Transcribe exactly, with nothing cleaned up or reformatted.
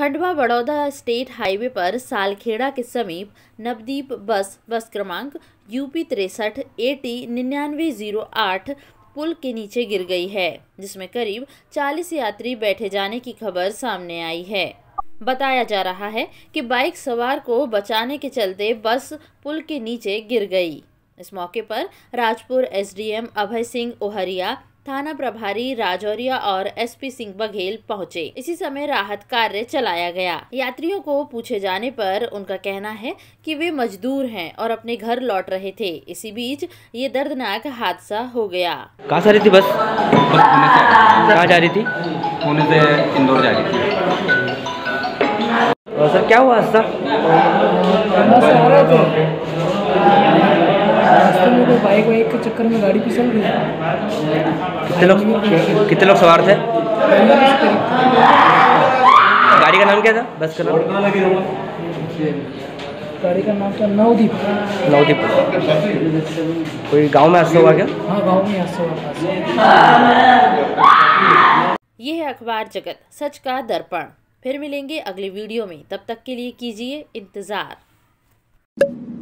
Khandwa Baroda state highway पर सालखेड़ा के समीप नवदीप बस बस क्रमांक यूपी तिरसठ ए टी निन्यानवे जीरो आठ पुल के नीचे गिर गई है, जिसमें करीब चालीस यात्री बैठे जाने की खबर सामने आई है। बताया जा रहा है कि बाइक सवार को बचाने के चलते बस पुल के नीचे गिर गई। इस मौके पर Rajpur S D M Abhay Singh Ohria, थाना प्रभारी राजौरिया और एस पी सिंह बघेल पहुंचे। इसी समय राहत कार्य चलाया गया। यात्रियों को पूछे जाने पर उनका कहना है कि वे मजदूर हैं और अपने घर लौट रहे थे। इसी बीच ये दर्दनाक हादसा हो गया। कहाँ से आ रही थी बस? कहाँ जा रही थी? पुणे से इंदौर जा रही थी। और सर क्या हुआ हादसा? रास्ते में कोई बाइक वाइक के चक्कर में गाड़ी फिसल गई। कितने लोग कितने लोग सवार थे? गाड़ी का नाम क्या था? बस का नाम? गाड़ी का नाम था नवदीप। नवदीप। कोई गांव में हादसा हुआ क्या? हाँ, गांव में हादसा हुआ। ये है अखबार जगत, सच का दर्पण। फिर मिलेंगे अगले वीडियो में, तब तक के लिए कीजिए इंतजार।